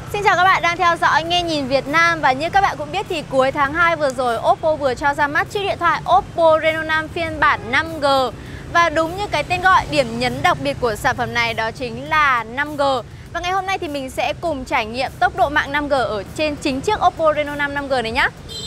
Xin chào các bạn đang theo dõi Nghe Nhìn Việt Nam. Và như các bạn cũng biết thì cuối tháng 2 vừa rồi, Oppo vừa cho ra mắt chiếc điện thoại Oppo Reno 5 phiên bản 5G. Và đúng như cái tên gọi, điểm nhấn đặc biệt của sản phẩm này đó chính là 5G. Và ngày hôm nay thì mình sẽ cùng trải nghiệm tốc độ mạng 5G ở trên chính chiếc Oppo Reno 5 5G này nhé.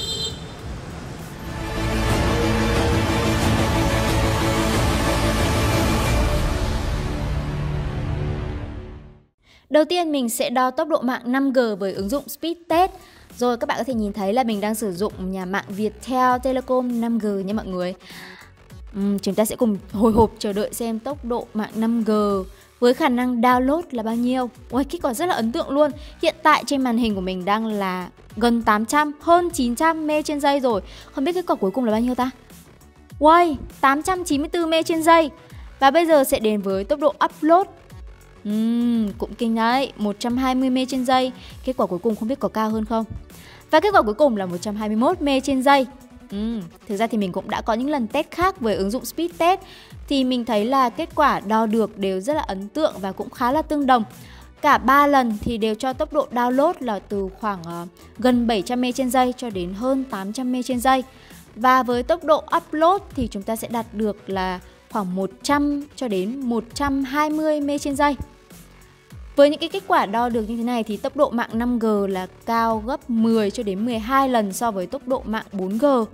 Đầu tiên mình sẽ đo tốc độ mạng 5G với ứng dụng Speedtest. Rồi các bạn có thể nhìn thấy là mình đang sử dụng nhà mạng Viettel Telecom 5G nha mọi người. Chúng ta sẽ cùng hồi hộp chờ đợi xem tốc độ mạng 5G với khả năng download là bao nhiêu. Ôi, kết quả rất là ấn tượng luôn. Hiện tại trên màn hình của mình đang là gần 800, hơn 900 MB trên giây rồi. Không biết kết quả cuối cùng là bao nhiêu ta? Wow, 894 MB trên giây. Và bây giờ sẽ đến với tốc độ upload. Cũng kinh đấy, 120 MB trên giây. Kết quả cuối cùng không biết có cao hơn không. Và kết quả cuối cùng là 121 MB trên giây. Thực ra thì mình cũng đã có những lần test khác với ứng dụng Speedtest. Thì mình thấy là kết quả đo được đều rất là ấn tượng và cũng khá là tương đồng. Cả 3 lần thì đều cho tốc độ download là từ khoảng gần 700 MB trên giây cho đến hơn 800 MB trên giây. Và với tốc độ upload thì chúng ta sẽ đạt được là khoảng 100 cho đến 120 MB trên giây. Với những cái kết quả đo được như thế này thì tốc độ mạng 5G là cao gấp 10 cho đến 12 lần so với tốc độ mạng 4G.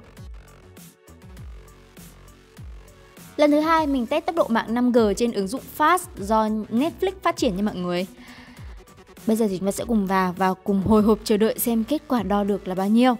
Lần thứ hai mình test tốc độ mạng 5G trên ứng dụng Fast do Netflix phát triển nha mọi người. Bây giờ thì chúng ta sẽ cùng vào cùng hồi hộp chờ đợi xem kết quả đo được là bao nhiêu.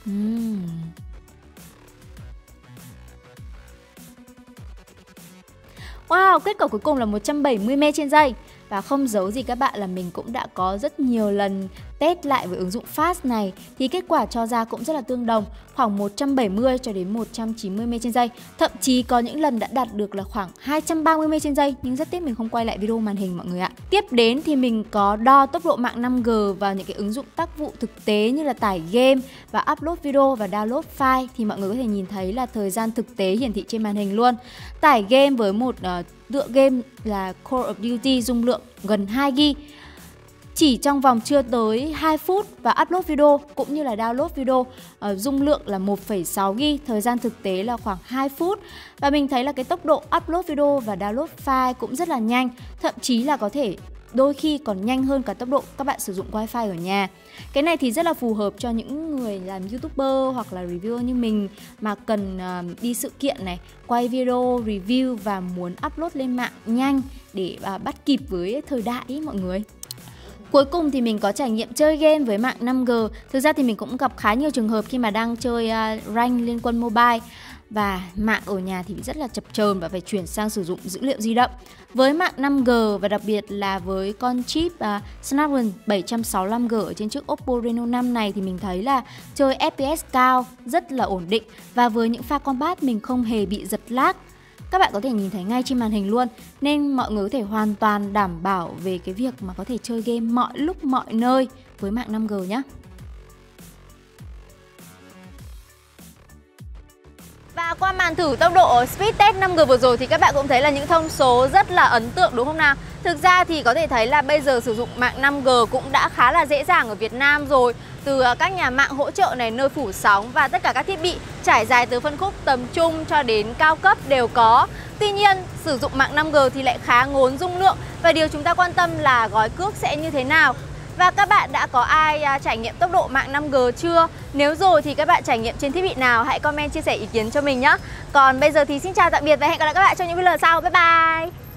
Wow, kết quả cuối cùng là 170 MB trên giây. Và không giấu gì các bạn là mình cũng đã có rất nhiều lần test lại với ứng dụng Fast này. Thì kết quả cho ra cũng rất là tương đồng, khoảng 170 cho đến 190 MB trên giây. Thậm chí có những lần đã đạt được là khoảng 230 MB trên giây. Nhưng rất tiếc mình không quay lại video màn hình mọi người ạ. Tiếp đến thì mình có đo tốc độ mạng 5G vào những cái ứng dụng tác vụ thực tế như là tải game và upload video và download file. Thì mọi người có thể nhìn thấy là thời gian thực tế hiển thị trên màn hình luôn. Tải game với một tựa game là Call of Duty dung lượng gần 2GB chỉ trong vòng chưa tới 2 phút, và upload video cũng như là download video dung lượng là 1,6GB, thời gian thực tế là khoảng 2 phút. Và mình thấy là cái tốc độ upload video và download file cũng rất là nhanh, thậm chí là có thể đôi khi còn nhanh hơn cả tốc độ các bạn sử dụng wifi ở nhà. Cái này thì rất là phù hợp cho những người làm youtuber hoặc là reviewer như mình mà cần đi sự kiện này, quay video review và muốn upload lên mạng nhanh để bắt kịp với thời đại ý mọi người. Cuối cùng thì mình có trải nghiệm chơi game với mạng 5G. Thực ra thì mình cũng gặp khá nhiều trường hợp khi mà đang chơi rank Liên Quân Mobile và mạng ở nhà thì rất là chập chờn và phải chuyển sang sử dụng dữ liệu di động. Với mạng 5G và đặc biệt là với con chip Snapdragon 765G ở trên chiếc Oppo Reno 5 này thì mình thấy là chơi FPS cao, rất là ổn định. Và với những pha combat mình không hề bị giật lag. Các bạn có thể nhìn thấy ngay trên màn hình luôn. Nên mọi người có thể hoàn toàn đảm bảo về cái việc mà có thể chơi game mọi lúc mọi nơi với mạng 5G nhé. Và qua màn thử tốc độ Speedtest 5G vừa rồi thì các bạn cũng thấy là những thông số rất là ấn tượng đúng không nào? Thực ra thì có thể thấy là bây giờ sử dụng mạng 5G cũng đã khá là dễ dàng ở Việt Nam rồi. Từ các nhà mạng hỗ trợ này, nơi phủ sóng và tất cả các thiết bị trải dài từ phân khúc tầm trung cho đến cao cấp đều có. Tuy nhiên, sử dụng mạng 5G thì lại khá ngốn dung lượng và điều chúng ta quan tâm là gói cước sẽ như thế nào. Và các bạn đã có ai trải nghiệm tốc độ mạng 5G chưa? Nếu rồi thì các bạn trải nghiệm trên thiết bị nào? Hãy comment chia sẻ ý kiến cho mình nhé. Còn bây giờ thì xin chào tạm biệt và hẹn gặp lại các bạn trong những video sau. Bye bye!